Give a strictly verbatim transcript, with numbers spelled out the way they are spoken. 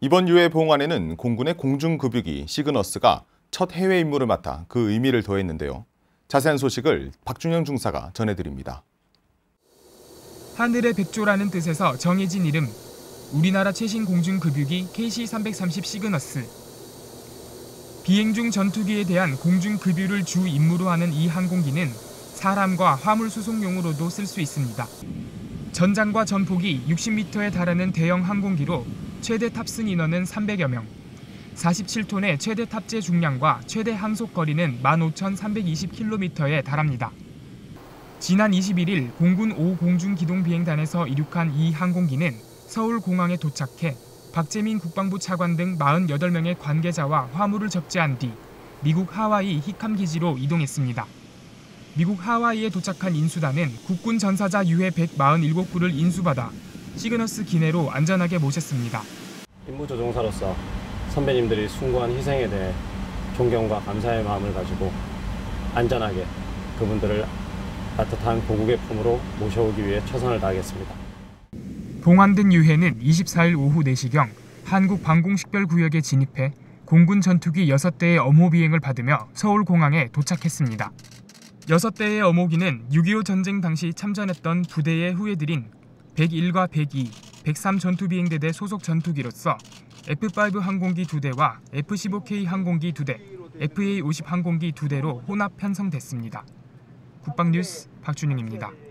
이번 유해 봉환에는 공군의 공중급유기 시그너스가 첫 해외 임무를 맡아 그 의미를 더했는데요. 자세한 소식을 박준영 중사가 전해드립니다. 하늘의 백조라는 뜻에서 정해진 이름, 우리나라 최신 공중급유기 케이씨 삼백삼십 시그너스. 비행 중 전투기에 대한 공중급유를 주 임무로 하는 이 항공기는 사람과 화물 수송용으로도 쓸 수 있습니다. 전장과 전폭이 육십 미터에 달하는 대형 항공기로 최대 탑승 인원은 삼백여 명, 사십칠 톤의 최대 탑재 중량과 최대 항속 거리는 만 오천삼백이십 킬로미터에 달합니다. 지난 이십일 일 공군 오 공중기동비행단에서 이륙한 이 항공기는 서울공항에 도착해 박재민 국방부 차관 등 사십팔 명의 관계자와 화물을 접지한 뒤 미국 하와이 히캄 기지로 이동했습니다. 미국 하와이에 도착한 인수단은 국군 전사자 유해 백사십칠 구를 인수받아 시그너스 기내로 안전하게 모셨습니다. 임무조종사로서 선배님들이 숭고한 희생에 대해 존경과 감사의 마음을 가지고 안전하게 그분들을 따뜻한 고국의 품으로 모셔오기 위해 최선을 다하겠습니다. 봉환된 유해는 이십사 일 오후 네 시경 한국 방공식별구역에 진입해 공군 전투기 여섯 대의 엄호 비행을 받으며 서울공항에 도착했습니다. 여섯 대의 엄호기는 육이오 전쟁 당시 참전했던 부대의 후예들인 백일과 백이, 백삼 전투비행대대 소속 전투기로서 에프 파이브 항공기 두 대와 에프 십오 케이 항공기 두 대, 에프에이 오십 항공기 두 대로 혼합 편성됐습니다. 국방뉴스 박준영입니다.